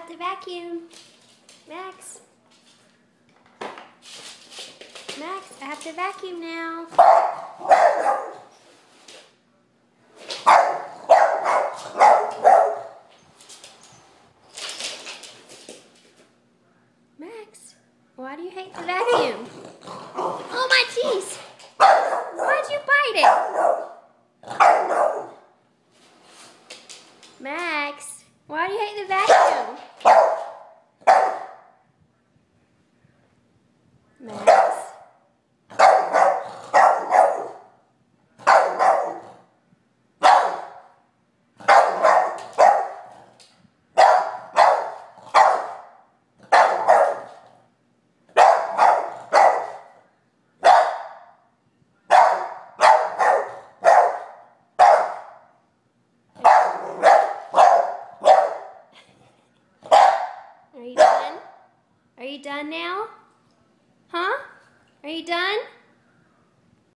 to vacuum. Max. Max, I have to vacuum now. Max, why do you hate the vacuum? Oh, my teeth! Why'd you bite it? Max, why do you hate the vacuum? Max. Are you done? Are you done now? Huh? Are you done?